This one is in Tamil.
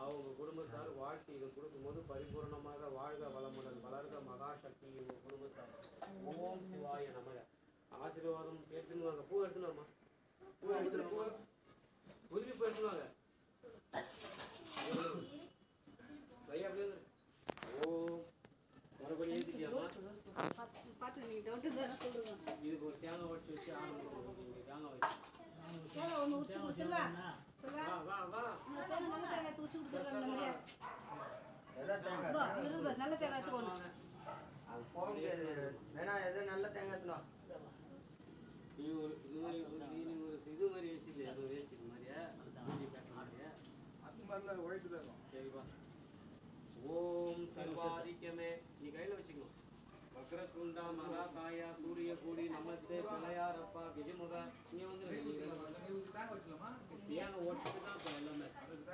உங்கள் குடும்பத்தார் வாழ்க்கை இதை கொடுக்கும்போது பரிபூர்ணமாக வாழ்க வளமுடன் வளர்க மகாசக்தி உங்கள் குடும்பத்தார். ஓம் சிவாய நமக. ஆசீர்வாதம் எடுத்துன்னு வாங்க. பூ எடுத்துன்னு வாமா. பூ எடுத்துன்னு பூ உதிரி பூ எடுத்துன்னு வாங்க. ஐயா அப்படியே ஓம் மறுபடியும் ஏற்றிட்டியாமா? இதுக்கு ஒரு தேங்காய் உடச்சி வச்சு ஆரம்பிக்கணும். நீங்கள் தேங்காய் வச்சு வா வா வா. நல்ல தேங்காய் வேணா எது நல்ல தேங்காய் நீ ஒரு இது மாதிரி வச்சு இல்லையா? அது ஒரு வேஸ்ட் இது மாதிரியா? மாதிரியா அது மாதிரிலாம் உழைப்பு தான். சரிப்பா. ஓம் சர்வாதிக்கமே நீ கையில் வச்சுக்கணும். வக்ரதுண்டா மகாகாயா சூரிய கூடி நமஸ்தே பிள்ளையாரப்பா விஜயமுகா. இங்கே வந்து தேங்காய் ஓட்டிட்டு தான் இப்போ எல்லாமே